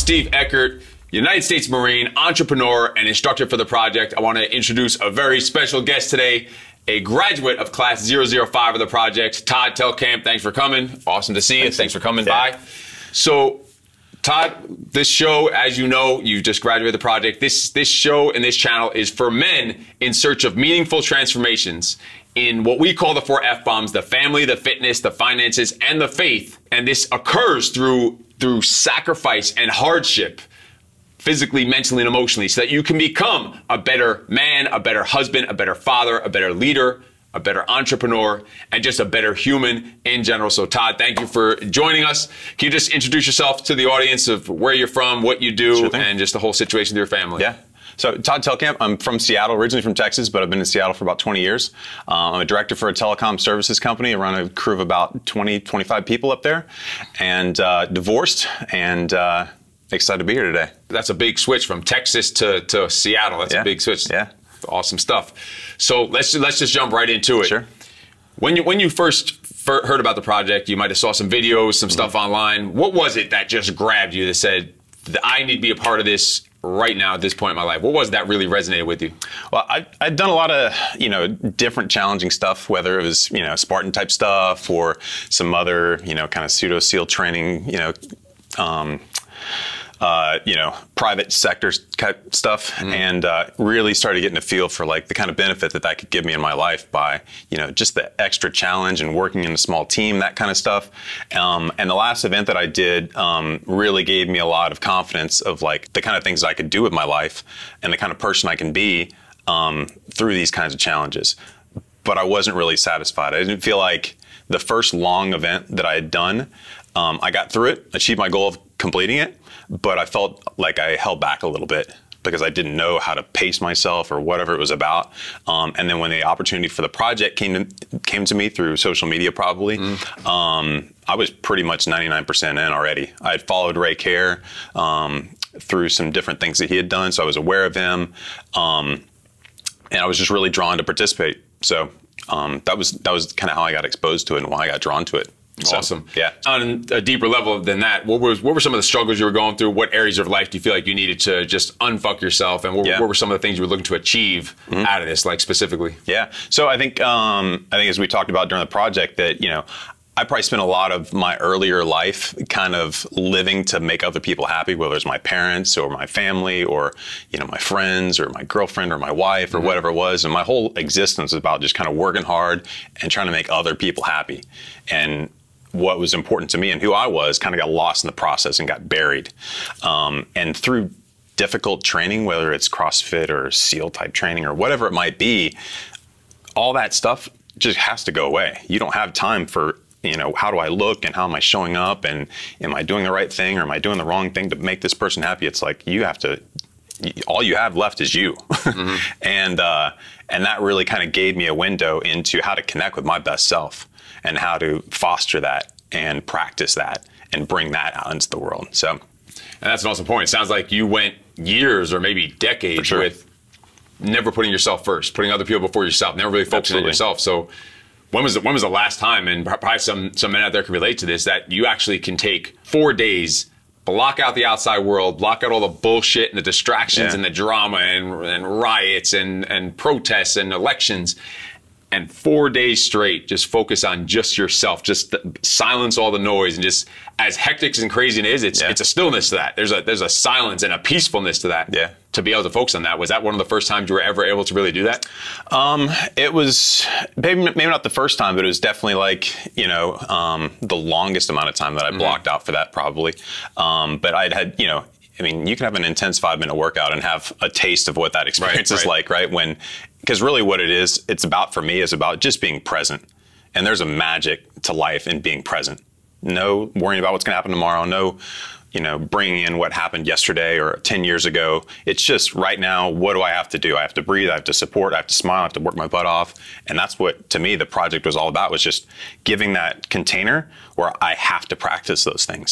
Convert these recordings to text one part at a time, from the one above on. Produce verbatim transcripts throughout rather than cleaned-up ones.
Steve Eckert, United States Marine, entrepreneur, and instructor for the project. I want to introduce a very special guest today, a graduate of class zero zero five of the project, Todd Telkamp. Thanks for coming. Awesome to see you. Thanks, Thanks for coming yeah. by. So, Todd, this show, as you know, you just graduated the project. This, this show and this channel is for men in search of meaningful transformations in what we call the four F-bombs: the family, the fitness, the finances, and the faith. And this occurs through, through sacrifice and hardship, physically, mentally, and emotionally, so that you can become a better man, a better husband, a better father, a better leader, a better entrepreneur, and just a better human in general. So Todd, thank you for joining us. Can you just introduce yourself to the audience of where you're from, what you do, sure and just the whole situation with your family? Yeah. So Todd Telkamp, I'm from Seattle, originally from Texas, but I've been in Seattle for about twenty years. Uh, I'm a director for a telecom services company. I run a crew of about twenty, twenty-five people up there, and uh, divorced, and uh, excited to be here today. That's a big switch from Texas to, to Seattle. That's yeah. a big switch. Yeah. Awesome stuff. So let's let's just jump right into it. Sure. When you when you first fir heard about the project, you might have saw some videos, some mm-hmm. stuff online. What was it that just grabbed you that said, I need to be a part of this right now at this point in my life? What was that really resonated with you? Well, I, I'd done a lot of, you know, different challenging stuff, whether it was, you know, Spartan type stuff or some other, you know, kind of pseudo SEAL training, you know, um, Uh, you know, private sector type stuff, mm. and uh, really started getting a feel for like the kind of benefit that that could give me in my life by, you know, just the extra challenge and working in a small team, that kind of stuff. Um, and the last event that I did um, really gave me a lot of confidence of like the kind of things I could do with my life and the kind of person I can be um, through these kinds of challenges. But I wasn't really satisfied. I didn't feel like the first long event that I had done, um, I got through it, achieved my goal of completing it, but I felt like I held back a little bit because I didn't know how to pace myself or whatever it was about. Um, and then when the opportunity for the project came to, came to me through social media probably, mm. um, I was pretty much ninety-nine percent in already. I had followed Ray Care um, through some different things that he had done, so I was aware of him. Um, and I was just really drawn to participate. So um, that was, that was kind of how I got exposed to it and why I got drawn to it. Awesome. So, yeah. On a deeper level than that, what was what were some of the struggles you were going through? What areas of life do you feel like you needed to just unfuck yourself? And what, yeah. what were some of the things you were looking to achieve mm-hmm. out of this, like specifically? Yeah. So I think um, I think as we talked about during the project that, you know, I probably spent a lot of my earlier life kind of living to make other people happy, whether it's my parents or my family or, you know, my friends or my girlfriend or my wife or mm-hmm. whatever it was. And my whole existence was about just kind of working hard and trying to make other people happy. And what was important to me and who I was kind of got lost in the process and got buried. Um, and through difficult training, whether it's CrossFit or SEAL type training or whatever it might be, all that stuff just has to go away. You don't have time for, you know, how do I look and how am I showing up and am I doing the right thing or am I doing the wrong thing to make this person happy? It's like you have to, all you have left is you. Mm-hmm. and, uh, and that really kind of gave me a window into how to connect with my best self and how to foster that and practice that and bring that out into the world. So, and that's an awesome point. It sounds like you went years or maybe decades sure. with never putting yourself first, putting other people before yourself, never really focusing Absolutely. on yourself. So when was the, when was the last time, and probably some, some men out there can relate to this, that you actually can take four days, block out the outside world, block out all the bullshit and the distractions yeah. and the drama and, and riots and, and protests and elections, and four days straight, just focus on just yourself, just silence all the noise, and just as hectic and crazy as it is, it's yeah. it's a stillness to that. There's a there's a silence and a peacefulness to that. Yeah. To be able to focus on that, was that one of the first times you were ever able to really do that? Um, it was maybe maybe not the first time, but it was definitely like, you know, um, the longest amount of time that I blocked mm-hmm. out for that probably. Um, but I'd had, you know. I mean, you can have an intense five minute workout and have a taste of what that experience right, is right. like, right? When, because really what it is, it's about, for me, is about just being present. And there's a magic to life in being present. No worrying about what's going to happen tomorrow. No, you know, bringing in what happened yesterday or ten years ago. It's just right now, what do I have to do? I have to breathe. I have to support. I have to smile. I have to work my butt off. And that's what, to me, the project was all about, was just giving that container where I have to practice those things.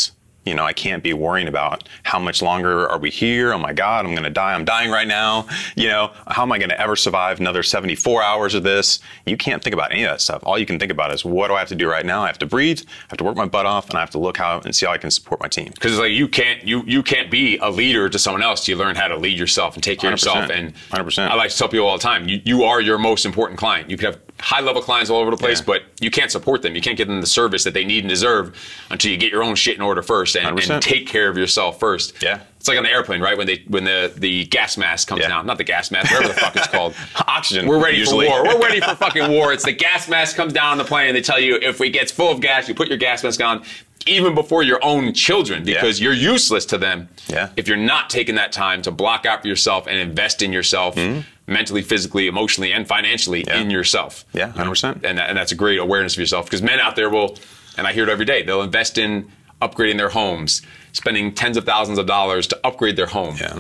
You know, I can't be worrying about how much longer are we here? Oh my God, I'm going to die. I'm dying right now. You know, how am I going to ever survive another seventy-four hours of this? You can't think about any of that stuff. All you can think about is, what do I have to do right now? I have to breathe, I have to work my butt off, and I have to look how and see how I can support my team. Because it's like you can't you you can't be a leader to someone else. You learn how to lead yourself and take care of yourself. And one hundred percent. I like to tell people all the time, you, you are your most important client. You could have high-level clients all over the place, yeah. but you can't support them. You can't give them the service that they need and deserve until you get your own shit in order first and, and take care of yourself first. Yeah. It's like on the airplane, right? When they when the, the gas mask comes yeah. down. Not the gas mask, whatever the fuck it's called. Oxygen. We're ready usually. for war. We're ready for fucking war. It's the gas mask comes down on the plane and they tell you, if it gets full of gas, you put your gas mask on, even before your own children, because yeah. you're useless to them yeah. if you're not taking that time to block out for yourself and invest in yourself. Mm-hmm. Mentally, physically, emotionally, and financially yeah. in yourself. Yeah, one hundred percent. And, that, and that's a great awareness of yourself, because men out there will, and I hear it every day, they'll invest in upgrading their homes, spending tens of thousands of dollars to upgrade their home, yeah.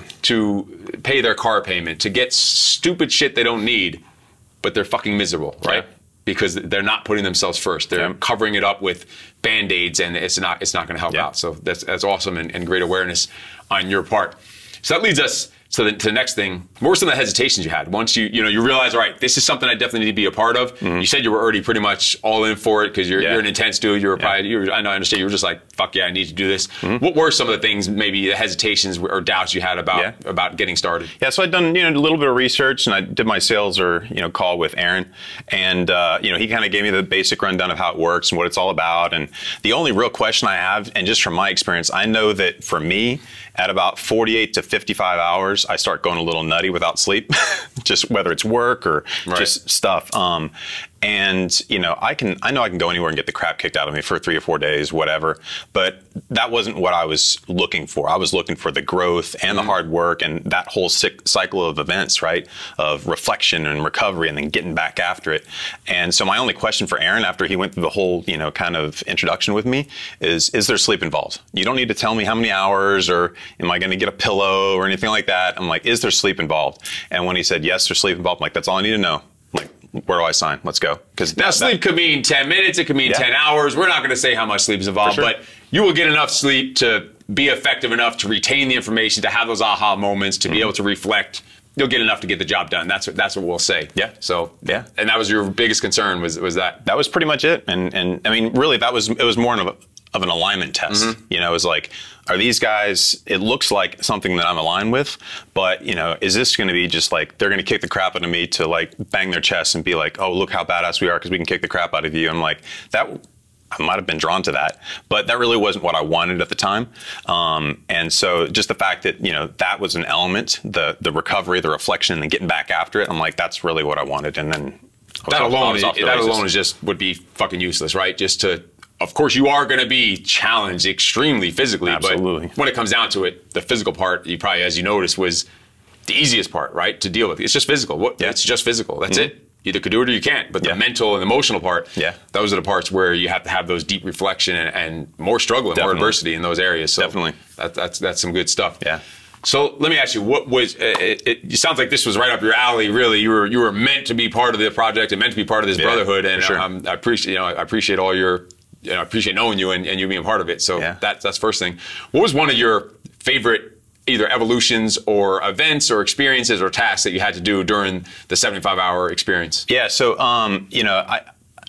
to pay their car payment, to get stupid shit they don't need, but they're fucking miserable, right? Yeah. Because they're not putting themselves first. They're yeah. covering it up with Band-Aids, and it's not it's not going to help yeah. out. So that's, that's awesome, and, and great awareness on your part. So that leads us So the, to the next thing, what were some of the hesitations you had? Once you, you know, you realize, all right, this is something I definitely need to be a part of. Mm-hmm. You said you were already pretty much all in for it because you're, yeah. you're an intense dude. You were yeah. probably, you were, I know, I understand. You were just like, fuck yeah, I need to do this. Mm-hmm. What were some of the things, maybe the hesitations or doubts you had about, yeah. about getting started? Yeah, so I'd done, you know, a little bit of research, and I did my sales or, you know, call with Aaron. And, uh, you know, he kind of gave me the basic rundown of how it works and what it's all about. And the only real question I have, and just from my experience, I know that for me, at about forty-eight to fifty-five hours, I start going a little nutty without sleep, just whether it's work or right. just stuff. Um, and, you know, I can, I know I can go anywhere and get the crap kicked out of me for three or four days, whatever. But that wasn't what I was looking for. I was looking for the growth and mm-hmm. the hard work and that whole cycle of events, right? Of reflection and recovery and then getting back after it. And so my only question for Aaron after he went through the whole, you know, kind of introduction with me is, is there sleep involved? You don't need to tell me how many hours or am I going to get a pillow or anything like that. I'm like, is there sleep involved? And when he said, yes, there's sleep involved, I'm like, that's all I need to know. I'm like, where do I sign? Let's go. Because now sleep that, could mean ten minutes. It could mean yeah. ten hours. We're not going to say how much sleep is involved, sure. but you will get enough sleep to be effective enough to retain the information, to have those aha moments, to mm-hmm. be able to reflect. You'll get enough to get the job done. That's what that's what we'll say. Yeah. So yeah. And that was your biggest concern was was that. That was pretty much it. And and I mean, really, that was it was more of a, of an alignment test. Mm-hmm. You know, it was like, are these guys, it looks like something that I'm aligned with, but, you know, is this going to be just like, they're going to kick the crap out of me to like bang their chest and be like, oh, look how badass we are because we can kick the crap out of you. I'm like, that, I might have been drawn to that, but that really wasn't what I wanted at the time. Um, and so just the fact that, you know, that was an element, the, the recovery, the reflection, and then getting back after it, I'm like, that's really what I wanted. And then that alone, is, that alone is just, would be fucking useless, right? Just to, of course, you are going to be challenged extremely physically, Absolutely. But when it comes down to it, the physical part, you probably, as you noticed, was the easiest part, right, to deal with. It's just physical. What, yeah. It's just physical. That's mm-hmm. it. You either could do it or you can't. But yeah. the mental and emotional part, yeah. those are the parts where you have to have those deep reflection and, and more struggle and Definitely. more adversity in those areas. So Definitely. That, that's that's some good stuff. Yeah. So let me ask you, what was it, it, it sounds like this was right up your alley, really. You were you were meant to be part of the project and meant to be part of this yeah, brotherhood. And sure. um, I appreciate you know I appreciate all your you know, I appreciate knowing you and, and you being part of it. So yeah. that's that's first thing. What was one of your favorite either evolutions or events or experiences or tasks that you had to do during the seventy-five hour experience? Yeah, so um, you know, I,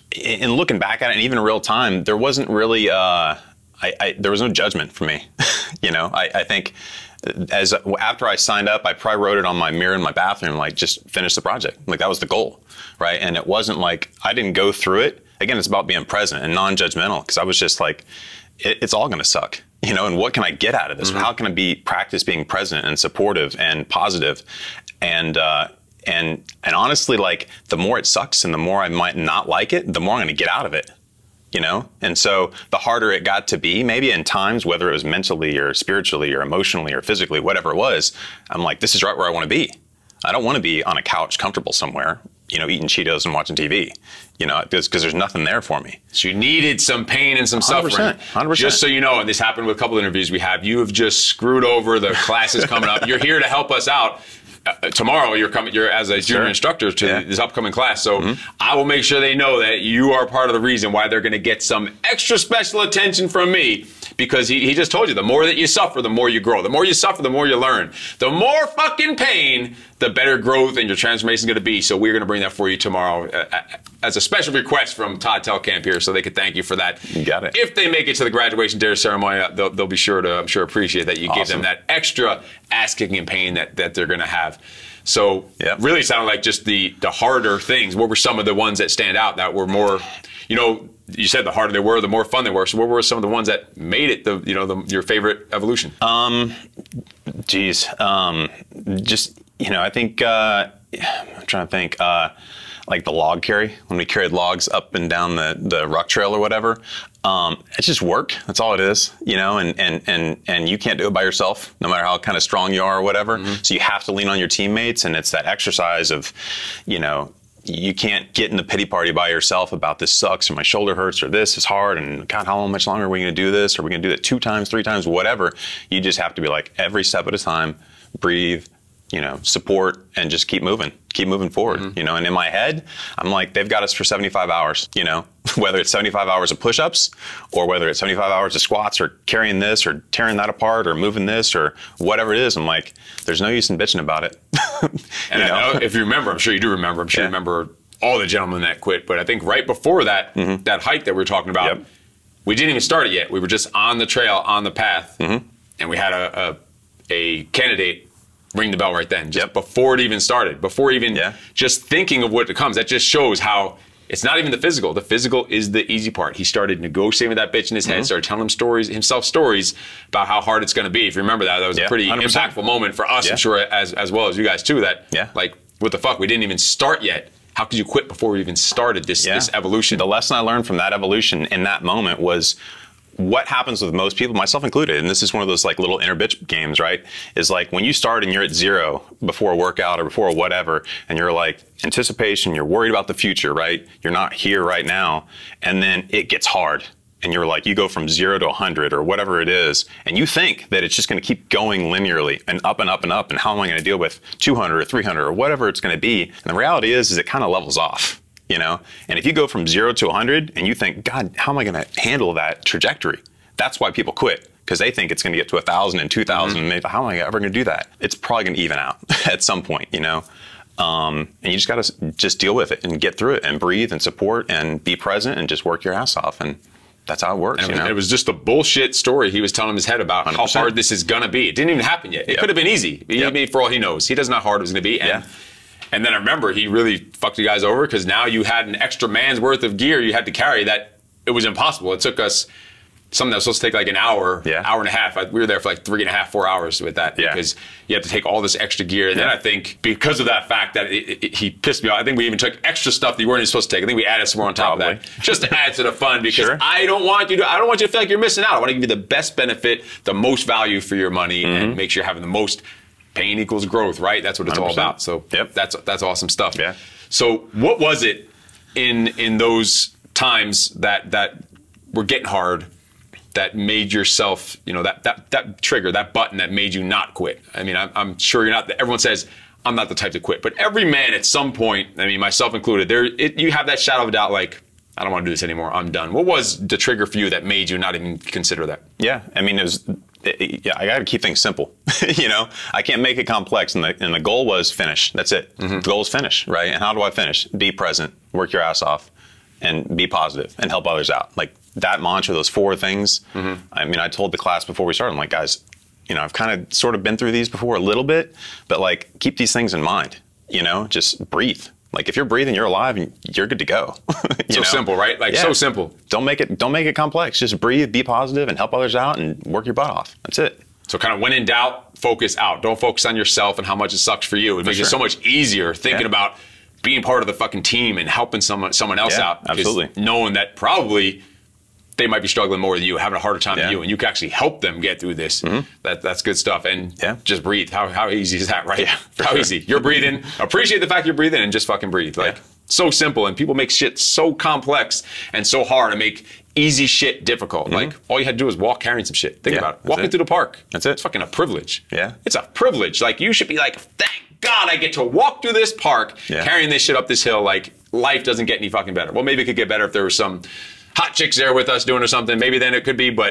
in looking back at it, and even in real time, there wasn't really, uh, I, I, there was no judgment for me. you know, I, I think as after I signed up, I probably wrote it on my mirror in my bathroom, like just finish the project. Like that was the goal, right? And it wasn't like I didn't go through it. Again, it's about being present and non-judgmental because I was just like, it, it's all going to suck. You know, and what can I get out of this? Mm-hmm. How can I be practice being present and supportive and positive? And uh, and and honestly, like the more it sucks and the more I might not like it, the more I'm going to get out of it. You know, and so the harder it got to be, maybe in times, whether it was mentally or spiritually or emotionally or physically, whatever it was, I'm like, this is right where I want to be. I don't want to be on a couch comfortable somewhere, you know, eating Cheetos and watching T V, you know, because there's nothing there for me. So you needed some pain and some one hundred percent, suffering. one hundred percent. Just so you know, and this happened with a couple of interviews we have, you have just screwed over the classes coming up. You're here to help us out. Uh, tomorrow you're coming, you're as a junior sure. instructor to yeah. this upcoming class. So mm-hmm. I will make sure they know that you are part of the reason why they're going to get some extra special attention from me because he, he just told you the more that you suffer, the more you grow. The more you suffer, the more you learn. The more fucking pain, the better growth and your transformation is going to be. So we're going to bring that for you tomorrow uh, as a special request from Todd Telkamp here, so they could thank you for that. You got it. If they make it to the graduation dinner ceremony, they'll, they'll be sure to, I'm sure, appreciate that you Awesome. give them that extra ass-kicking and pain that, that they're going to have. So yep. really sounded like just the, the harder things. What were some of the ones that stand out that were more, you know, you said the harder they were, the more fun they were. So what were some of the ones that made it the, you know, the, your favorite evolution? Um, geez, um, just, you know, I think, uh, I'm trying to think, uh, like the log carry, when we carried logs up and down the, the ruck trail or whatever. Um, it's just work. That's all it is, you know, and, and, and, and you can't do it by yourself, no matter how kind of strong you are or whatever. Mm-hmm. So you have to lean on your teammates, and it's that exercise of, you know, you can't get in the pity party by yourself about this sucks or my shoulder hurts or this is hard and God, how much longer are we going to do this? Are we going to do it two times, three times, whatever? You just have to be like every step at a time, breathe, you know, support, and just keep moving, keep moving forward, mm-hmm. you know, and in my head, I'm like, they've got us for seventy-five hours, you know, whether it's seventy-five hours of push-ups or whether it's seventy-five hours of squats or carrying this or tearing that apart or moving this or whatever it is. I'm like, there's no use in bitching about it. And you know? I know, if you remember, I'm sure you do remember, I'm sure yeah. you remember all the gentlemen that quit, but I think right before that, mm-hmm. that hike that we were talking about, yep. we didn't even start it yet. We were just on the trail, on the path, mm-hmm. and we had a, a, a candidate ring the bell right then, just yep. before it even started, before even yeah. just thinking of what comes. That just shows how it's not even the physical. The physical is the easy part. He started negotiating with that bitch in his mm-hmm. head, started telling him stories, himself stories about how hard it's going to be. If you remember that, that was yeah, a pretty one hundred percent impactful moment for us, yeah. I'm sure, as as well as you guys too. That yeah. like, what the fuck? We didn't even start yet. How could you quit before we even started this yeah. this evolution? The lesson I learned from that evolution in that moment was, what happens with most people, myself included, and this is one of those like little inner bitch games, right? Is like when you start and you're at zero before a workout or before a whatever, and you're like anticipation, you're worried about the future, right? You're not here right now, and then it gets hard. And you're like, you go from zero to a hundred or whatever it is, and you think that it's just gonna keep going linearly and up and up and up, and how am I gonna deal with two hundred or three hundred or whatever it's gonna be? And the reality is, is it kind of levels off. You know, and if you go from zero to a hundred and you think, God, how am I going to handle that trajectory? That's why people quit, because they think it's going to get to a thousand and two thousand. Mm-hmm. And how am I ever going to do that? It's probably going to even out at some point, you know. Um, and you just got to just deal with it and get through it and breathe and support and be present and just work your ass off. And that's how it works. And you know? It was just a bullshit story he was telling his head about one hundred percent how hard this is going to be. It didn't even happen yet. It yep. could have been easy. Yep. Maybe for all he knows. He doesn't know how hard it was going to be. And yeah. And then I remember he really fucked you guys over, because now you had an extra man's worth of gear you had to carry that it was impossible. It took us something that was supposed to take like an hour, yeah. hour and a half. We were there for like three and a half, four hours with that yeah. because you had to take all this extra gear. And yeah. then I think because of that fact that it, it, he pissed me off, I think we even took extra stuff that you weren't even supposed to take. I think we added some more on top Probably. of that just to add to the fun, because sure. I don't want you to, I don't want you to feel like you're missing out. I want to give you the best benefit, the most value for your money, mm-hmm. and make sure you're having the most. Pain equals growth, right? That's what it's one hundred percent all about. So yep. that's that's awesome stuff. Yeah. So what was it in in those times that that were getting hard that made yourself, you know, that that that trigger, that button that made you not quit? I mean, I'm, I'm sure you're not. Everyone says I'm not the type to quit, but every man at some point, I mean, myself included, there it, you have that shadow of a doubt, like, I don't want to do this anymore. I'm done. What was the trigger for you that made you not even consider that? Yeah, I mean, it was. It, yeah, I got to keep things simple. You know, I can't make it complex. And the, and the goal was finish. That's it. Mm-hmm. The goal is finish, right? And how do I finish? Be present, work your ass off, and be positive and help others out. Like that mantra, those four things. Mm-hmm. I mean, I told the class before we started, I'm like, guys, you know, I've kind of sort of been through these before a little bit, but like keep these things in mind. You know, just breathe. Like if you're breathing, you're alive, and you're good to go. you so know? simple, right? Like yeah. so simple. Don't make it. Don't make it complex. Just breathe, be positive, and help others out, and work your butt off. That's it. So kind of when in doubt, focus out. Don't focus on yourself and how much it sucks for you. It for makes sure. it so much easier thinking yeah. about being part of the fucking team and helping someone someone else yeah, out. Absolutely. Knowing that probably they might be struggling more than you, having a harder time yeah. than you, and you can actually help them get through this. Mm-hmm. That that's good stuff. And yeah. just breathe. How how easy is that, right? Yeah, how sure. easy. You're breathing. Appreciate the fact you're breathing and just fucking breathe. Like yeah. so simple. And people make shit so complex and so hard to make easy shit difficult. Mm-hmm. Like all you had to do was walk carrying some shit. Think yeah, about it. Walking it. through the park. That's it. It's fucking a privilege. Yeah. It's a privilege. Like you should be like, thank God I get to walk through this park yeah. carrying this shit up this hill. Like life doesn't get any fucking better. Well, maybe it could get better if there was some hot chicks there with us doing or something. Maybe then it could be, but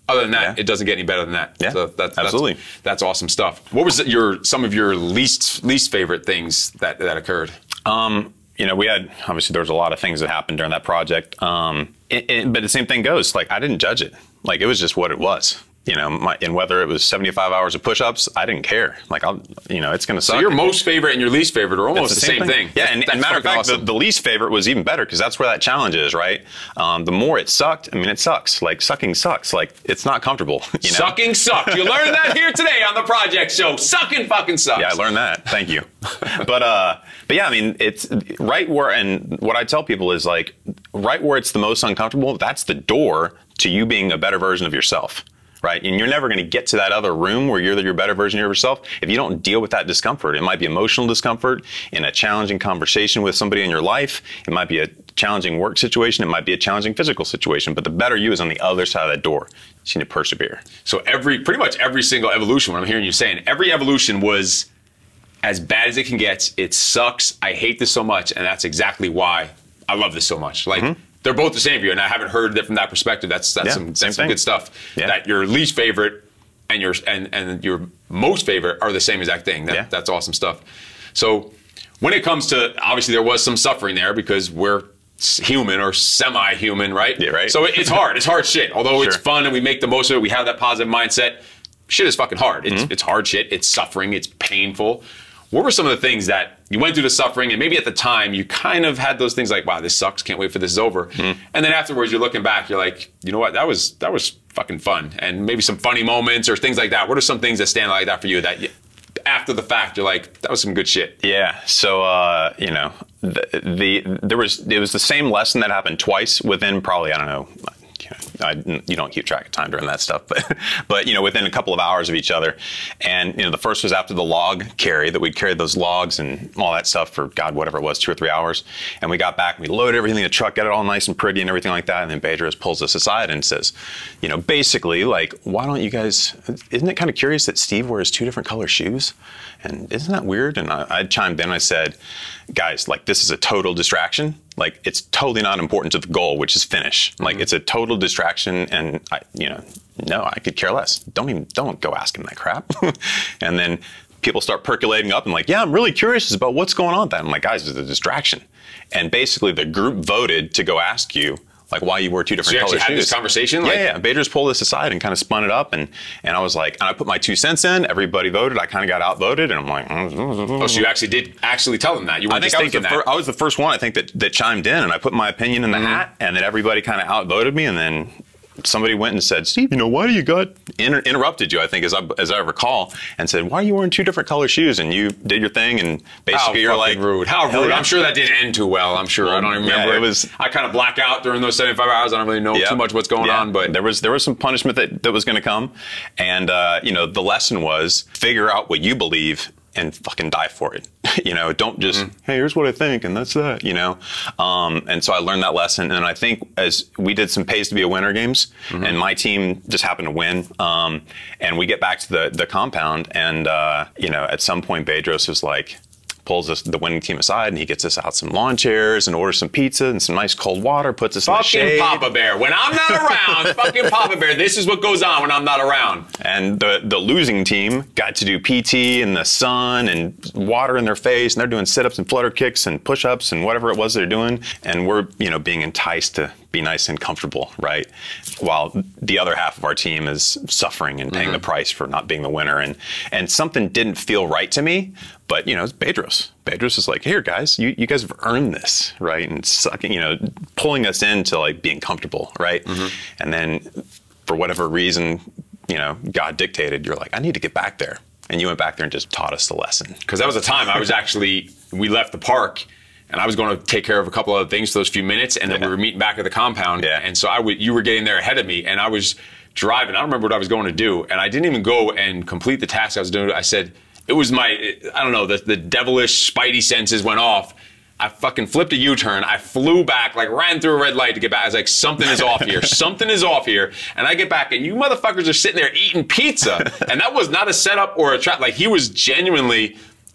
Other than that, Yeah. it doesn't get any better than that. Yeah, so that's, absolutely. That's, that's awesome stuff. What was your some of your least least favorite things that that occurred? Um, you know, we had, obviously there was a lot of things that happened during that project. Um, it, it, but the same thing goes, like, I didn't judge it. Like, it was just what it was. You know, my, and whether it was seventy-five hours of push-ups, I didn't care. Like, I'll, you know, it's going to suck. So your most favorite and your least favorite are almost the the same same thing. thing. Yeah, and, That's and matter of fucking fact, awesome. the, the least favorite was even better because that's where that challenge is, right? Um, the more it sucked, I mean, it sucks. Like, sucking sucks. Like, it's not comfortable. You know? Sucking sucks. You learned that here today on the project show. Sucking fucking sucks. Yeah, I learned that. Thank you. but uh, but yeah, I mean, it's right where, and what I tell people is like, right where it's the most uncomfortable, that's the door to you being a better version of yourself. Right? And you're never going to get to that other room where you're the, your better version of yourself if you don't deal with that discomfort. It might be emotional discomfort in a challenging conversation with somebody in your life. It might be a challenging work situation. It might be a challenging physical situation. But the better you is on the other side of that door. You just need to persevere. So every, pretty much every single evolution, what I'm hearing you saying, every evolution was as bad as it can get. It sucks. I hate this so much. And that's exactly why I love this so much. Like, mm-hmm. They're both the same for you, and I haven't heard that from that perspective. That's that's yeah, some, that's some good stuff. Yeah. That your least favorite and your and and your most favorite are the same exact thing. That, yeah. That's awesome stuff. So when it comes to, obviously there was some suffering there because we're human or semi-human, right? Yeah, right. So it's hard. It's hard shit. Although Sure. it's fun and we make the most of it, we have that positive mindset. Shit is fucking hard. It's Mm-hmm. it's hard shit. It's suffering. It's painful. What were some of the things that you went through the suffering and maybe at the time you kind of had those things like, wow, this sucks, can't wait for this is over. Mm-hmm. And then afterwards you're looking back, you're like, you know what, that was that was fucking fun. And maybe some funny moments or things like that. What are some things that stand out like that for you that you, after the fact you're like, that was some good shit? Yeah. So uh, you know, the, the there was it was the same lesson that happened twice within probably, I don't know, you know, I, you don't keep track of time during that stuff, but, but, you know, within a couple of hours of each other. And, you know, the first was after the log carry that we carried those logs and all that stuff for, God, whatever it was, two or three hours. And we got back, we loaded everything in the truck, got it all nice and pretty and everything like that. And then Bedros pulls us aside and says, you know, basically, like, why don't you guys, isn't it kind of curious that Steve wears two different color shoes? And isn't that weird? And I, I chimed in, I said, guys, like, this is a total distraction. Like, it's totally not important to the goal, which is finish. Mm-hmm. Like, it's a total distraction, and I, you know, no, I could care less. Don't even, don't go ask him that crap. And then people start percolating up and like, yeah, I'm really curious about what's going on with that. I'm like, guys, it's a distraction. And basically, the group voted to go ask you, like, why you wore two different so you color actually shoes. had this conversation? Yeah, like, yeah. Bedros pulled us aside and kind of spun it up, and and I was like, and I put my two cents in. Everybody voted. I kind of got outvoted, and I'm like, oh, so you actually did actually tell them that? You weren't I think just I was, the thinking that? fir- I was the first one, I think, that, that chimed in, and I put my opinion in the Mm-hmm. hat, and then everybody kind of outvoted me, and then somebody went and said, Steve, you know, why do you got, inter- interrupted you, I think, as I, as I recall, and said, why are you wearing two different color shoes? And you did your thing, and basically How you're like, fucking rude. How rude. yeah. I'm sure that didn't end too well. I'm sure. I don't even Yeah, remember. it was- I kind of black out during those seventy-five hours. I don't really know Yeah. too much what's going Yeah. on, but there was there was some punishment that, that was going to come, and uh, you know, the lesson was figure out what you believe and fucking die for it. You know, don't just, mm-hmm. hey, here's what I think, and that's that, you know? Um, and so I learned that lesson, and I think as we did some Pays to Be a Winner games, mm-hmm. and my team just happened to win, um, and we get back to the, the compound, and, uh, you know, at some point, Bedros was like, pulls us, the winning team aside, and he gets us out some lawn chairs and orders some pizza and some nice cold water, puts us fucking in the shade. Papa Bear. When I'm not around, fucking Papa Bear, this is what goes on when I'm not around. And the, the losing team got to do P T in the sun and water in their face, and they're doing sit-ups and flutter kicks and push-ups and whatever it was they're doing. And we're, you know, being enticed to be nice and comfortable, right? While the other half of our team is suffering and paying mm-hmm. the price for not being the winner. And and something didn't feel right to me, but, you know, it's Bedros. Bedros is like, here, guys, you, you guys have earned this, right? And sucking, you know, pulling us into, like, being comfortable, right? Mm-hmm. And then, for whatever reason, you know, God dictated, you're like, I need to get back there. And you went back there and just taught us the lesson. Because that was a time I was actually, we left the park, and I was going to take care of a couple other things for those few minutes, and then yeah. we were meeting back at the compound. Yeah. And so I w- you were getting there ahead of me, and I was driving. I don't remember what I was going to do, and I didn't even go and complete the task I was doing. I said, it was my, I don't know, the, the devilish spidey senses went off. I fucking flipped a U-turn. I flew back, like ran through a red light to get back. I was like, something is off here. Something is off here. And I get back, and you motherfuckers are sitting there eating pizza. And that was not a setup or a trap. Like, he was genuinely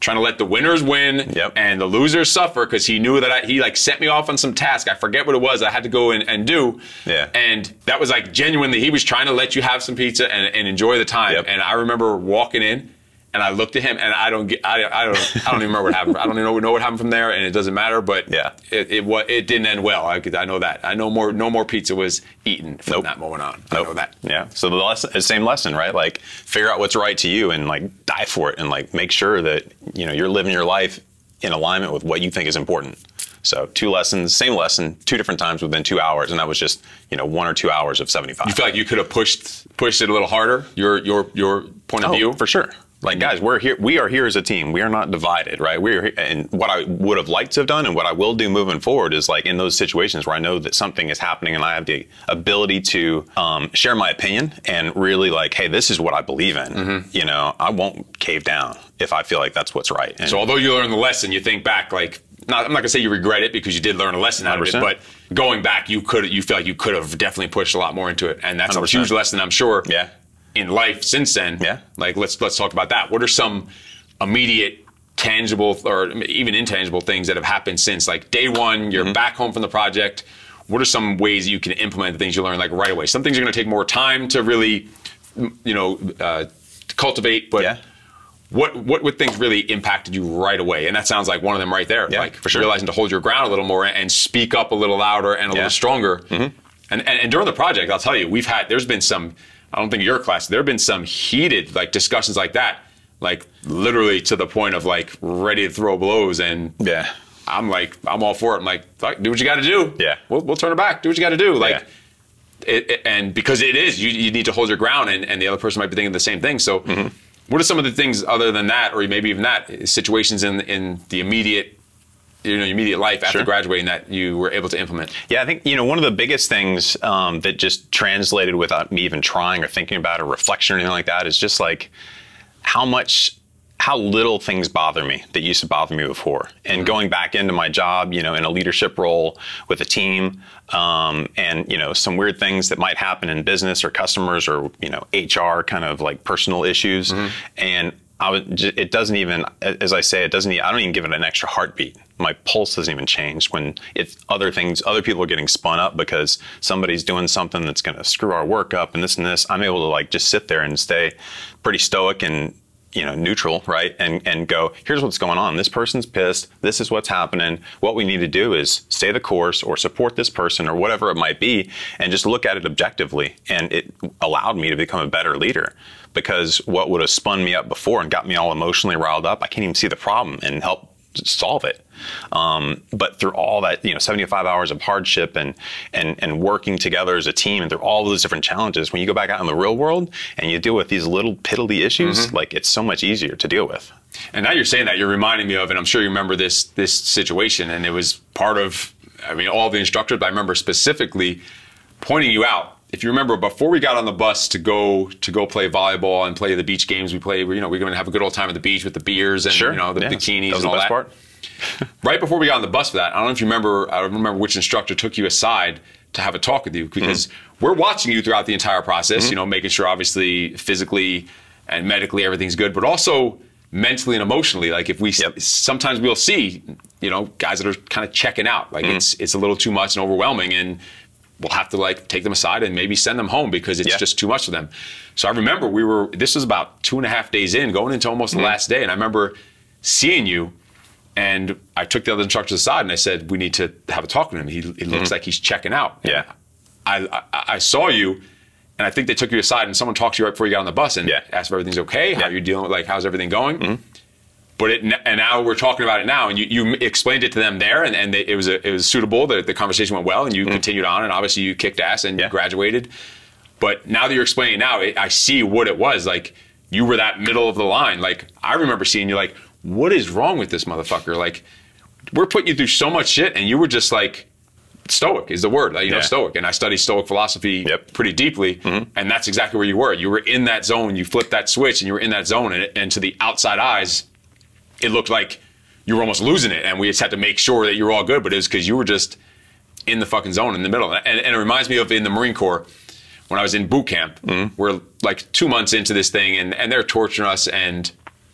trying to let the winners win yep. and the losers suffer, because he knew that I, he like set me off on some task. I forget what it was I had to go in and do. Yeah. And that was like genuinely, he was trying to let you have some pizza and, and enjoy the time. Yep. And I remember walking in and I looked at him and I don't get, I, I don't, I don't even remember what happened. I don't even know, know what happened from there, and it doesn't matter. But yeah, it it, it, it didn't end well. I, could, I know that. I know more. No more pizza was eaten from nope. that moment on. I nope. know that. Yeah. So the lesson, the same lesson, right? Like figure out what's right to you and like die for it, and like make sure that you know you're living your life in alignment with what you think is important. So two lessons, same lesson, two different times within two hours, and that was just you know one or two hours of seventy-five. You feel like you could have pushed pushed it a little harder? Your your your point of oh, view, for sure. Like, guys, we're here. We are here as a team. We are not divided, right? We're here, and what I would have liked to have done, and what I will do moving forward, is like in those situations where I know that something is happening, and I have the ability to um, share my opinion and really like, hey, this is what I believe in. Mm-hmm. You know, I won't cave down if I feel like that's what's right. And so, although you learned the lesson, you think back like, not, I'm not gonna say you regret it because you did learn a lesson out one hundred percent. Of it, but going back, you could, you feel like you could have definitely pushed a lot more into it, and that's one hundred percent. A huge lesson, I'm sure. Yeah. In life since then, yeah. Like let's let's talk about that. What are some immediate, tangible, or even intangible things that have happened since? Like day one, you're mm-hmm. back home from the project. What are some ways that you can implement the things you learn like right away? Some things are going to take more time to really, you know, uh, cultivate. But yeah. what what what things really impacted you right away? And that sounds like one of them right there. Yeah, like for sure. Realizing to hold your ground a little more and speak up a little louder and a yeah. little stronger. Mm-hmm. and, and and during the project, I'll tell you, we've had there's been some. I don't think your class, there have been some heated like discussions like that, like literally to the point of like ready to throw blows. And yeah, I'm like, I'm all for it. I'm like, do what you got to do. Yeah. We'll, we'll turn it back. Do what you got to do. Like, yeah. it, it, and because it is, you, you need to hold your ground, and, and the other person might be thinking the same thing. So mm-hmm. what are some of the things other than that, or maybe even that, situations in, in the immediate you know, immediate life after sure. graduating that you were able to implement? Yeah, I think, you know, one of the biggest things um, that just translated without me even trying or thinking about a reflection or anything like that is just like how much, how little things bother me that used to bother me before. And mm-hmm. going back into my job, you know, in a leadership role with a team um, and, you know, some weird things that might happen in business or customers or, you know, H R kind of like personal issues. Mm-hmm. And I would, it doesn't even, as I say, it doesn't, I don't even give it an extra heartbeat. My pulse doesn't even change when it's other things, other people are getting spun up because somebody's doing something that's going to screw our work up and this and this. I'm able to like just sit there and stay pretty stoic and, you know, neutral, right? And, and go, here's what's going on. This person's pissed. This is what's happening. What we need to do is stay the course or support this person or whatever it might be and just look at it objectively. And it allowed me to become a better leader. Because what would have spun me up before and got me all emotionally riled up, I can't even see the problem and help solve it. Um, but through all that, you know, seventy-five hours of hardship and, and, and working together as a team and through all those different challenges, when you go back out in the real world and you deal with these little piddly issues, mm-hmm. like it's so much easier to deal with. And now you're saying that, you're reminding me of, and I'm sure you remember this, this situation, and it was part of, I mean, all the instructors, but I remember specifically pointing you out. If you remember, before we got on the bus to go to go play volleyball and play the beach games, we play. You know, we're going to have a good old time at the beach with the beers and sure. you know the yeah. bikinis that was and all the best that. Part. Right before we got on the bus for that, I don't know if you remember. I don't remember which instructor took you aside to have a talk with you because mm-hmm. we're watching you throughout the entire process. Mm-hmm. You know, making sure obviously physically and medically everything's good, but also mentally and emotionally. Like if we yep. sometimes we'll see, you know, guys that are kind of checking out. Like mm-hmm. it's it's a little too much and overwhelming and. We'll have to like take them aside and maybe send them home because it's yeah. just too much for them. So I remember we were, this was about two and a half days in, going into almost mm-hmm. the last day. And I remember seeing you and I took the other instructors aside and I said, we need to have a talk with him. He, he looks mm-hmm. like he's checking out. Yeah. I, I, I saw you and I think they took you aside and someone talked to you right before you got on the bus and yeah. asked if everything's okay, how yeah. you're dealing with, like, how's everything going? Mm-hmm. But it, and now we're talking about it now, and you, you explained it to them there, and, and they, it was a, it was suitable. The, the conversation went well, and you mm. continued on, and obviously you kicked ass and yeah. you graduated. But now that you're explaining it now, it, I see what it was. Like, you were that middle of the line. Like, I remember seeing you like, what is wrong with this motherfucker? Like, we're putting you through so much shit, and you were just like, stoic is the word, like, you yeah. know, stoic. And I studied stoic philosophy yep. pretty deeply, mm-hmm. and that's exactly where you were. You were in that zone. You flipped that switch, and you were in that zone, and, and to the outside eyes, it looked like you were almost losing it, and we just had to make sure that you were all good, but it was because you were just in the fucking zone in the middle. And, and it reminds me of in the Marine Corps, when I was in boot camp, mm-hmm. we're like two months into this thing, and, and they're torturing us, and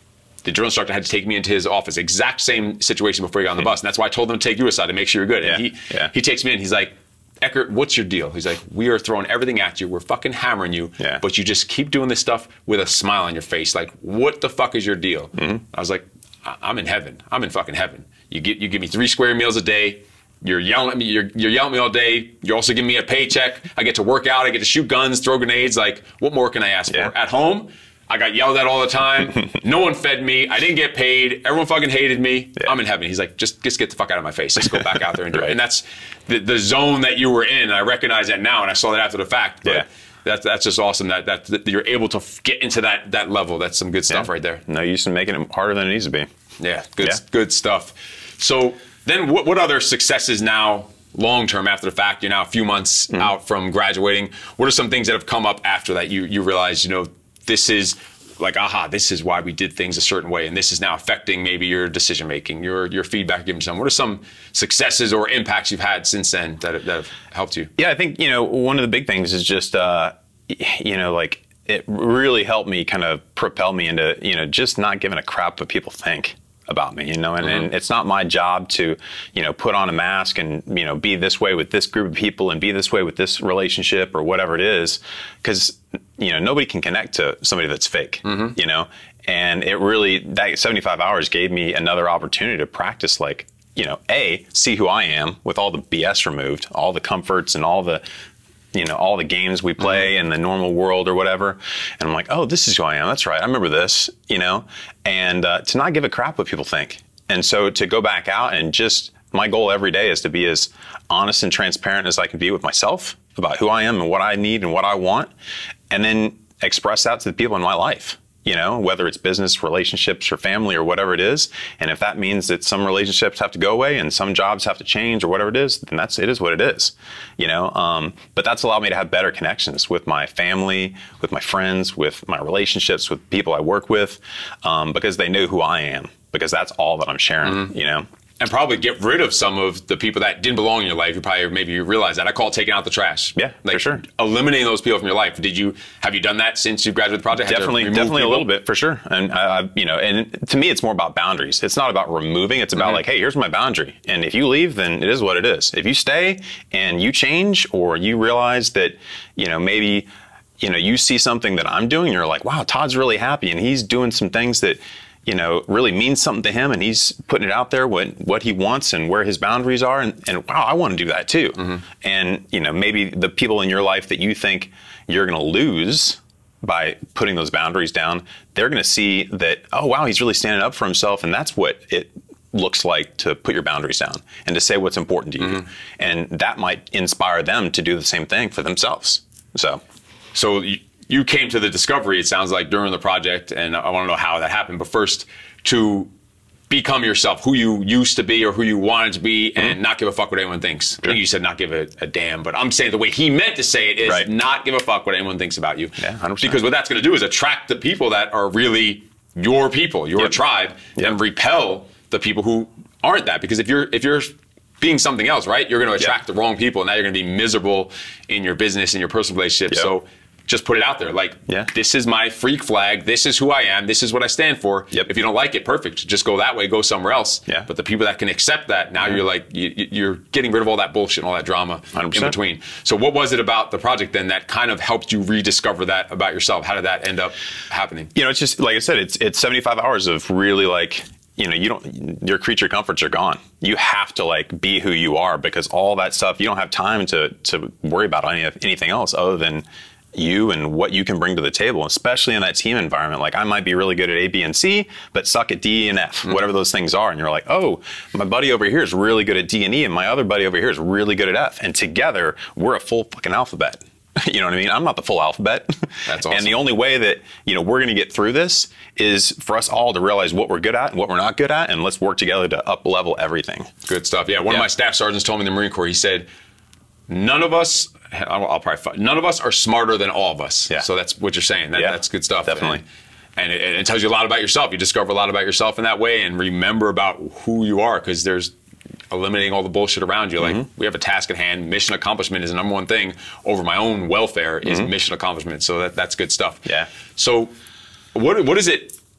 the drill instructor had to take me into his office. Exact same situation before he got on the bus. And that's why I told him to take you aside to make sure you're good. And yeah. he, yeah. he takes me in. He's like, Eckert, what's your deal? He's like, we are throwing everything at you. We're fucking hammering you. Yeah. But you just keep doing this stuff with a smile on your face. Like, what the fuck is your deal? Mm-hmm. I was like, I I'm in heaven. I'm in fucking heaven. You get, you give me three square meals a day. You're yelling at me. You're, you're yelling at me all day. You're also giving me a paycheck. I get to work out. I get to shoot guns, throw grenades. Like, what more can I ask yeah. for? At home, I got yelled at all the time. No one fed me. I didn't get paid. Everyone fucking hated me. Yeah. I'm in heaven. He's like, just, just get the fuck out of my face. Just go back out there and do right. it. And that's the, the zone that you were in. And I recognize that now, and I saw that after the fact. But yeah. that's, that's just awesome that, that, that you're able to get into that, that level. That's some good stuff yeah. right there. No use in making it harder than it needs to be. Yeah, good, yeah. good stuff. So then what, what other successes now, long term after the fact? You're now a few months mm-hmm. out from graduating. What are some things that have come up after that you, you realize, you know, this is like, aha, this is why we did things a certain way, and this is now affecting maybe your decision making, your your feedback you're giving to someone. What are some successes or impacts you've had since then that have, that have helped you? Yeah, I think, you know, one of the big things is just, uh, you know, like it really helped me kind of propel me into, you know, just not giving a crap what people think about me, you know, and, mm-hmm. and it's not my job to, you know, put on a mask and, you know, be this way with this group of people and be this way with this relationship or whatever it is, because, you know, nobody can connect to somebody that's fake, mm-hmm. you know, and it really, that seventy-five hours gave me another opportunity to practice, like, you know, A, see who I am with all the B S removed, all the comforts and all the, you know, all the games we play mm-hmm. in the normal world or whatever. And I'm like, oh, this is who I am. That's right. I remember this, you know, and uh, to not give a crap what people think. And so to go back out and just, my goal every day is to be as honest and transparent as I can be with myself about who I am and what I need and what I want. And then express that to the people in my life. You know, whether it's business, relationships, or family, or whatever it is. And if that means that some relationships have to go away and some jobs have to change or whatever it is, then that's, it is what it is, you know. Um, but that's allowed me to have better connections with my family, with my friends, with my relationships, with people I work with, um, because they know who I am, because that's all that I'm sharing, mm-hmm. you know. And probably get rid of some of the people that didn't belong in your life. You probably maybe you realize that. I call it taking out the trash. Yeah, like for sure. Eliminating those people from your life. Did you have you done that since you graduated the project? Definitely, definitely a little bit for sure. And uh, you know, and to me, it's more about boundaries. It's not about removing. It's about mm-hmm. like, hey, here's my boundary. And if you leave, then it is what it is. If you stay and you change, or you realize that, you know, maybe, you know, you see something that I'm doing, and you're like, wow, Todd's really happy, and he's doing some things that, you know, really means something to him, and he's putting it out there, what what he wants and where his boundaries are, and, and wow, I want to do that too. Mm-hmm. And, you know, maybe the people in your life that you think you're going to lose by putting those boundaries down, they're going to see that, oh, wow, he's really standing up for himself, and that's what it looks like to put your boundaries down and to say what's important to you. Mm-hmm. And that might inspire them to do the same thing for themselves. So, so you You came to the discovery, it sounds like, during the project, and I want to know how that happened. But first, to become yourself, who you used to be or who you wanted to be, and mm-hmm. not give a fuck what anyone thinks. Sure. I think you said not give a, a damn, but I'm saying the way he meant to say it is right. not give a fuck what anyone thinks about you. Yeah, one hundred percent. Because what that's going to do is attract the people that are really your people, your yep. tribe, yep. and repel the people who aren't that. Because if you're if you're being something else, right, you're going to attract yep. the wrong people, and now you're going to be miserable in your business and your personal relationships. Yep. So just put it out there. Like, yeah. this is my freak flag. This is who I am. This is what I stand for. Yep. If you don't like it, perfect. Just go that way. Go somewhere else. Yeah. But the people that can accept that, now yeah. you're like, you, you're getting rid of all that bullshit and all that drama one hundred percent in between. So what was it about the project then that kind of helped you rediscover that about yourself? How did that end up happening? You know, it's just, like I said, it's it's seventy-five hours of really, like, you know, you don't, your creature comforts are gone. You have to, like, be who you are, because all that stuff, you don't have time to, to worry about any, anything else other than you and what you can bring to the table, especially in that team environment. Like, I might be really good at A, B, and C, but suck at D and F, mm-hmm. whatever those things are. And you're like, oh, my buddy over here is really good at D and E, and my other buddy over here is really good at F. And together, we're a full fucking alphabet. You know what I mean? I'm not the full alphabet. That's awesome. And the only way that, you know, we're going to get through this is for us all to realize what we're good at and what we're not good at, and let's work together to up level everything. Good stuff. Yeah, one yeah. of my staff sergeants told me in the Marine Corps, he said, none of us, I'll, I'll probably, none of us are smarter than all of us. Yeah. So that's what you're saying. That, yeah, that's good stuff. Definitely. And, and it, it tells you a lot about yourself. You discover a lot about yourself in that way, and remember about who you are, because there's eliminating all the bullshit around you. Like, mm-hmm. we have a task at hand. Mission accomplishment is the number one thing over my own welfare is mm-hmm. mission accomplishment. So that, that's good stuff. Yeah. So what what is it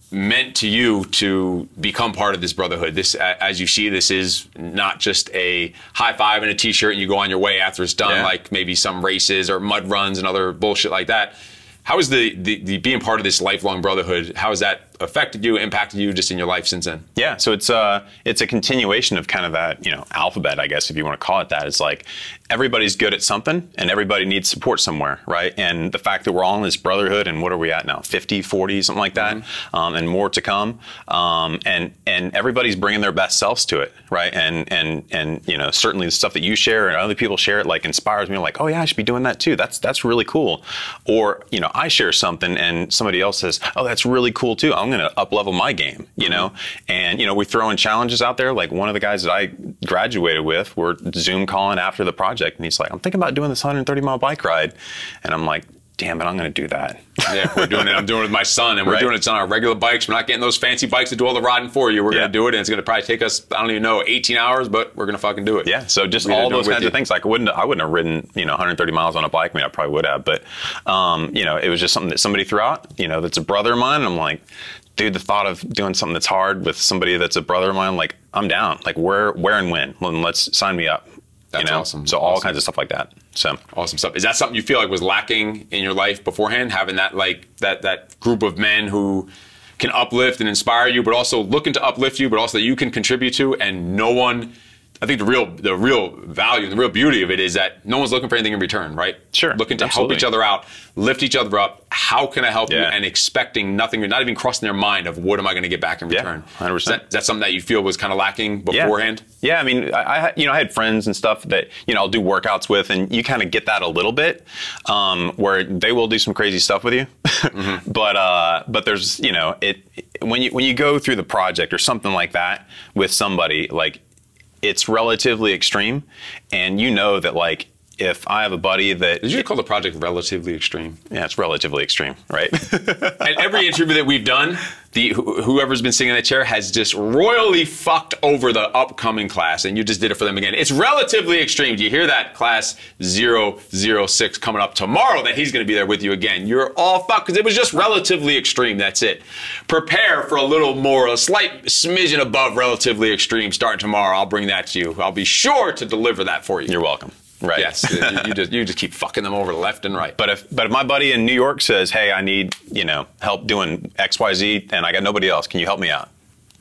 meant to you to become part of this brotherhood? This, as you see, this is not just a high five and a t-shirt and you go on your way after it's done, yeah. like maybe some races or mud runs and other bullshit like that. How is the, the, the being part of this lifelong brotherhood, how has that affected you, impacted you just in your life since then? Yeah, so it's uh it's a continuation of kind of that, you know, alphabet, I guess, if you want to call it that. It's like everybody's good at something and everybody needs support somewhere, right? And the fact that we're all in this brotherhood, and what are we at now, fifty, forty, something like that, mm-hmm. um, and more to come, um, and and everybody's bringing their best selves to it, right? And and and you know, certainly the stuff that you share and other people share, it like inspires me, like, oh yeah, I should be doing that too. That's that's really cool. Or, you know, I share something and somebody else says, oh, that's really cool too. I'm going to up level my game, you mm-hmm. know? And, you know, we throw in challenges out there. Like one of the guys that I graduated with, we're Zoom calling after the project. And he's like, I'm thinking about doing this one hundred thirty mile bike ride. And I'm like, damn it, I'm going to do that. Yeah, we're doing it. I'm doing it with my son, and we're right. doing it on our regular bikes. We're not getting those fancy bikes to do all the riding for you. We're yeah. going to do it, and it's going to probably take us, I don't even know, eighteen hours, but we're going to fucking do it. Yeah, so just all those kinds you. of things. Like I wouldn't, I wouldn't have ridden, you know, one hundred thirty miles on a bike. I mean, I probably would have, but, um, you know, it was just something that somebody threw out, you know, that's a brother of mine. And I'm like, dude, the thought of doing something that's hard with somebody that's a brother of mine, like, I'm down. Like, where, where and when? Well, let's sign me up. That's you know? awesome. So all awesome. kinds of stuff like that. So awesome stuff. Is that something you feel like was lacking in your life beforehand? Having that like that that group of men who can uplift and inspire you, but also looking to uplift you, but also that you can contribute to, and no one. I think the real the real value, the real beauty of it is that no one's looking for anything in return, right? Sure. Looking to absolutely. help each other out, lift each other up. How can I help yeah. you? And expecting nothing, not even crossing their mind of what am I going to get back in return. Yeah, one hundred percent. Is that, is that something that you feel was kind of lacking beforehand? Yeah, yeah I mean, I, I you know I had friends and stuff that you know I'll do workouts with, and you kind of get that a little bit, um, where they will do some crazy stuff with you. mm-hmm. But uh, but there's you know it when you when you go through the project or something like that with somebody like. It's relatively extreme, and you know that like if I have a buddy that did you call the project relatively extreme? Yeah, it's relatively extreme, right? At every interview that we've done, the wh whoever's been sitting in that chair has just royally fucked over the upcoming class, and you just did it for them again. It's relatively extreme. Do you hear that? Class zero zero six coming up tomorrow. That he's going to be there with you again. You're all fucked because it was just relatively extreme. That's it. Prepare for a little more, a slight smidgen above relatively extreme starting tomorrow. I'll bring that to you. I'll be sure to deliver that for you. You're welcome. Right. Yes. you, you just you just keep fucking them over left and right. But if but if my buddy in New York says, "Hey, I need you know help doing X Y Z, and I got nobody else. Can you help me out?"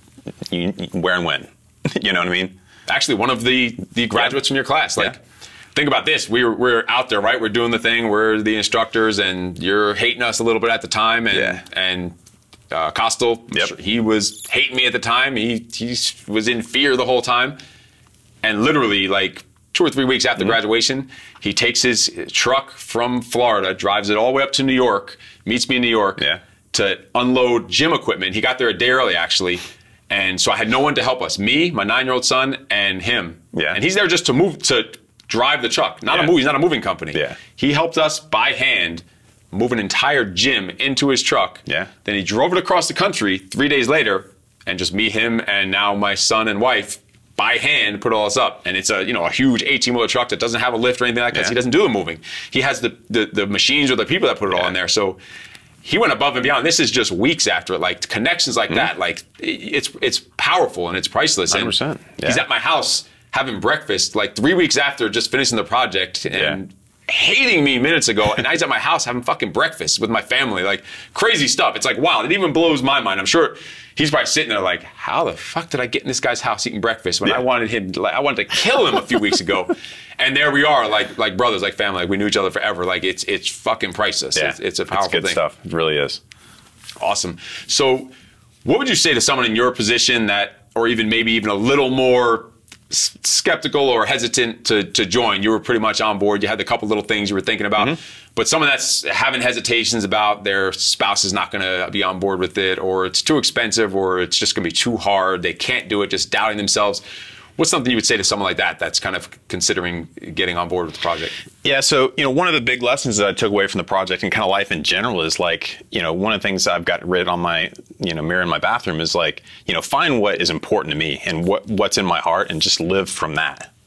You, where and when? You know what I mean? Actually, one of the the graduates yeah. from your class, like. Yeah. Think about this. We're we're out there, right? We're doing the thing. We're the instructors, and you're hating us a little bit at the time, and yeah. and. Uh, Costal, yep. he was hating me at the time. He he was in fear the whole time, and literally like. Two or three weeks after mm-hmm. graduation, he takes his truck from Florida, drives it all the way up to New York, meets me in New York yeah. to unload gym equipment. He got there a day early, actually. And so I had no one to help us. Me, my nine-year-old son, and him. Yeah. And he's there just to move, to drive the truck. Not yeah. a move, he's not a moving company. Yeah. He helped us by hand move an entire gym into his truck. Yeah. Then he drove it across the country three days later, and just me, him, and now my son and wife by hand put all this up. And it's a you know a huge eighteen wheeler truck that doesn't have a lift or anything like that. Yeah. He doesn't do the moving. He has the, the the machines or the people that put it yeah. all in there. So he went above and beyond. This is just weeks after it. Like connections like mm-hmm. that. Like it's it's powerful and it's priceless. one hundred percent. And yeah. he's at my house having breakfast like three weeks after just finishing the project and yeah. hating me minutes ago. And now he's at my house having fucking breakfast with my family. Like crazy stuff. It's like wow. It even blows my mind. I'm sure. He's probably sitting there like, how the fuck did I get in this guy's house eating breakfast when yeah. I wanted him, like, I wanted to kill him a few weeks ago, and there we are, like like brothers, like family, like we knew each other forever. Like it's it's fucking priceless. Yeah. It's, it's a powerful it's good thing. Stuff. It really is. Awesome. So, what would you say to someone in your position that, or even maybe even a little more skeptical or hesitant to to join? You were pretty much on board. You had a couple little things you were thinking about. Mm-hmm. But someone that's having hesitations about their spouse is not going to be on board with it, or it's too expensive, or it's just going to be too hard, they can't do it, just doubting themselves. What's something you would say to someone like that that's kind of considering getting on board with the project? Yeah, so, you know, one of the big lessons that I took away from the project and kind of life in general is like, you know, one of the things I've got written on my, you know, mirror in my bathroom is like, you know, find what is important to me and what what's in my heart and just live from that.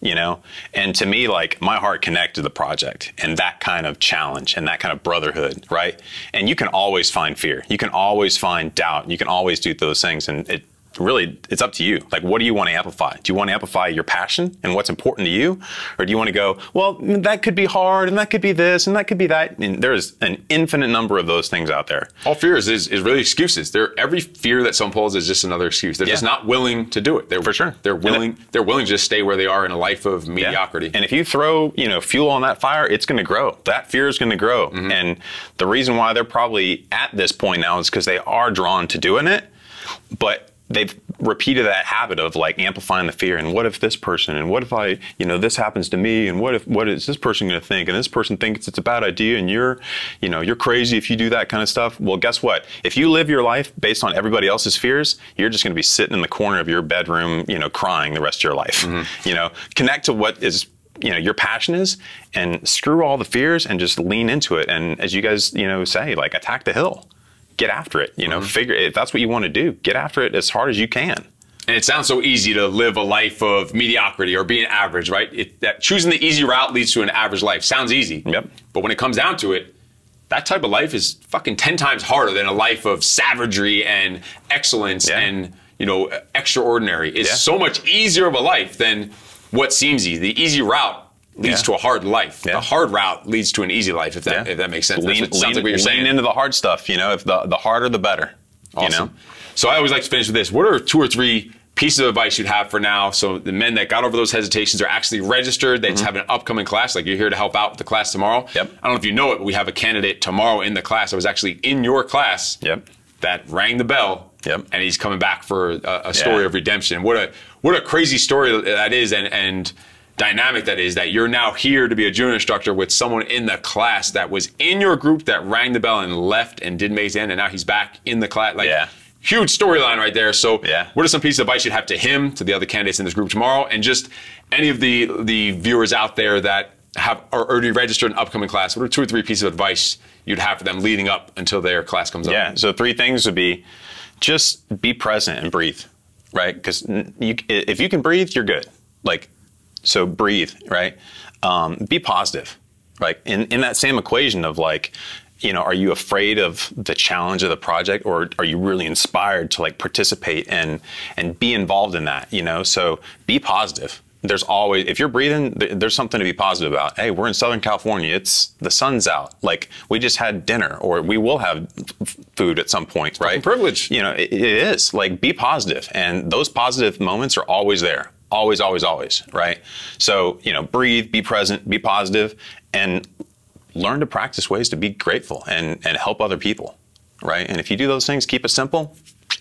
you know? And to me, like, my heart connected to the project and that kind of challenge and that kind of brotherhood, right? And you can always find fear. You can always find doubt. You can always do those things. And it really, it's up to you. Like, what do you want to amplify? Do you want to amplify your passion and what's important to you? Or do you want to go, well, that could be hard and that could be this and that could be that? And there's an infinite number of those things out there. All fears is, is really excuses. They're, every fear that someone pulls is just another excuse. They're yeah. just not willing to do it. They're, For sure. They're willing, then, they're willing to just stay where they are in a life of mediocrity. Yeah. And if you throw, you know, fuel on that fire, it's going to grow. That fear is going to grow. Mm-hmm. And the reason why they're probably at this point now is because they are drawn to doing it. But they've repeated that habit of like amplifying the fear. And what if this person, and what if I, you know, this happens to me, and what if, what is this person going to think? And this person thinks it's a bad idea, and you're, you know, you're crazy if you do that kind of stuff. Well, guess what? If you live your life based on everybody else's fears, you're just going to be sitting in the corner of your bedroom, you know, crying the rest of your life. Mm-hmm. You know, connect to what is, you know, your passion is, and screw all the fears and just lean into it. And as you guys, you know, say, like, attack the hill. Get after it, you know, mm-hmm. figure if that's what you want to do, get after it as hard as you can. And it sounds so easy to live a life of mediocrity or being average, right? It, that choosing the easy route leads to an average life. Sounds easy. Yep. But when it comes down to it, that type of life is fucking ten times harder than a life of savagery and excellence yeah. and, you know, extraordinary. It's yeah. so much easier of a life than what seems easy. The easy route leads yeah. to a hard life. Yeah. The hard route leads to an easy life, if that, yeah. if that makes sense. Lean, That's what, sounds lean, like what you're lean saying. Lean into the hard stuff, you know, if the, the harder, the better. Awesome. You know? So I always like to finish with this. What are two or three pieces of advice you'd have for now? So the men that got over those hesitations are actually registered. They mm-hmm. just have an upcoming class. Like, you're here to help out with the class tomorrow. Yep. I don't know if you know it, but we have a candidate tomorrow in the class. I was actually in your class yep. that rang the bell. Yep. And he's coming back for a, a story yeah. of redemption. What a what a crazy story that is, and and dynamic that is, that you're now here to be a junior instructor with someone in the class that was in your group that rang the bell and left and didn't make it in, and now he's back in the class. Like, yeah. huge storyline right there. So yeah. what are some pieces of advice you'd have to him, to the other candidates in this group tomorrow, and just any of the the viewers out there that have are already registered in upcoming class? What are two or three pieces of advice you'd have for them leading up until their class comes up? Yeah, so three things would be, just be present and breathe, right? Because you, if you can breathe, you're good. Like, so breathe, right? Um, be positive, right? In, in that same equation of, like, you know, are you afraid of the challenge of the project, or are you really inspired to, like, participate and and be involved in that, you know? So be positive. There's always, if you're breathing, there's something to be positive about. Hey, we're in Southern California. It's, the sun's out. Like, we just had dinner, or we will have food at some point, right? Fucking privilege. You know, it, it is. Like, be positive. And those positive moments are always there. Always, always, always, right? So, you know, breathe, be present, be positive, and learn to practice ways to be grateful and, and help other people, right? And if you do those things, keep it simple,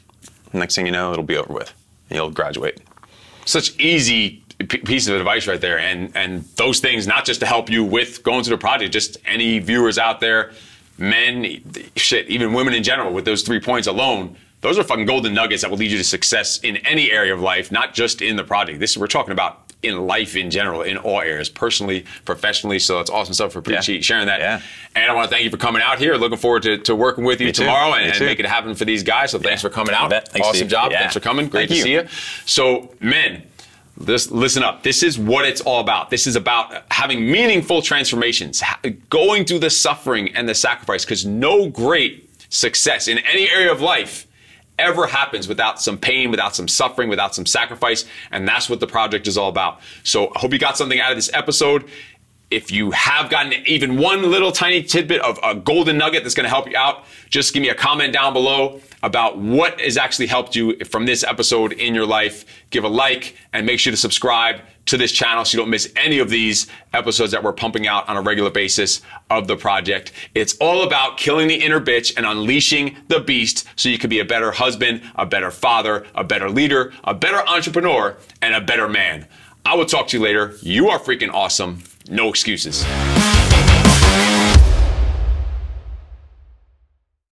next thing you know, it'll be over with. And you'll graduate. Such easy piece of advice right there. And, and those things, not just to help you with going through the project, just any viewers out there, men, shit, even women in general, with those three points alone, those are fucking golden nuggets that will lead you to success in any area of life, not just in the project. This we're talking about in life in general, in all areas, personally, professionally. So it's awesome stuff. Appreciate you sharing that. Yeah. And I want to thank you for coming out here. Looking forward to, to working with you Me tomorrow too. and, Me and too. making it happen for these guys. So yeah. thanks for coming out. Thanks, awesome Steve. job. Yeah. Thanks for coming. Great Thank to you. see you. So, men, this, listen up. This is what it's all about. This is about having meaningful transformations, going through the suffering and the sacrifice, because no great success in any area of life ever happens without some pain, without some suffering, without some sacrifice. And that's what the project is all about. So I hope you got something out of this episode. If you have gotten even one little tiny tidbit of a golden nugget that's going to help you out, just give me a comment down below about what has actually helped you from this episode in your life. Give a like and make sure to subscribe to this channel so you don't miss any of these episodes that we're pumping out on a regular basis of the project. It's all about killing the inner bitch and unleashing the beast so you can be a better husband, a better father, a better leader, a better entrepreneur, and a better man. I will talk to you later. You are freaking awesome. No excuses.